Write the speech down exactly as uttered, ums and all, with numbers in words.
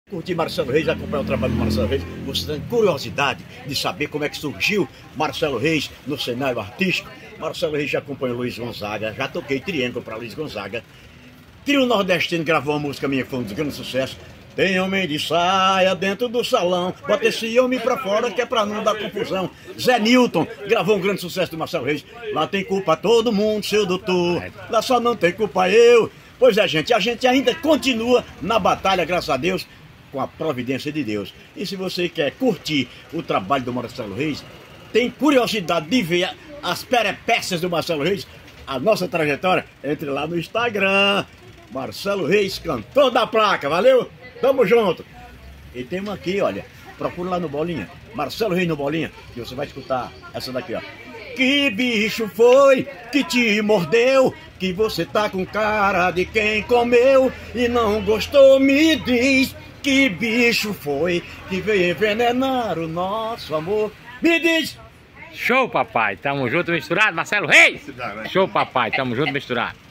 Curtir Marcelo Reis, acompanhar o trabalho do Marcelo Reis, você tem curiosidade de saber como é que surgiu Marcelo Reis no cenário artístico. Marcelo Reis já acompanhou Luiz Gonzaga, já toquei triângulo para Luiz Gonzaga. Trio Nordestino gravou uma música minha que foi um grande sucesso. Tem homem de saia dentro do salão, bota esse homem pra fora que é pra não dar confusão. Zé Newton gravou um grande sucesso do Marcelo Reis. Lá tem culpa todo mundo, seu doutor, lá só não tem culpa eu. Pois é, gente, a gente ainda continua na batalha, graças a Deus, com a providência de Deus. E se você quer curtir o trabalho do Marcelo Reis, tem curiosidade de ver as peripécias do Marcelo Reis, a nossa trajetória, entre lá no Instagram, Marcelo Reis, cantor da placa, valeu? Tamo junto! E tem uma aqui, olha, procura lá no Bolinha, Marcelo Reis no Bolinha, que você vai escutar essa daqui, ó. Que bicho foi que te mordeu? Que você tá com cara de quem comeu e não gostou, me diz. Que bicho foi que veio envenenar o nosso amor? Me diz! Show, papai! Tamo junto misturado, Marcelo Reis! Show, papai! Tamo junto misturado.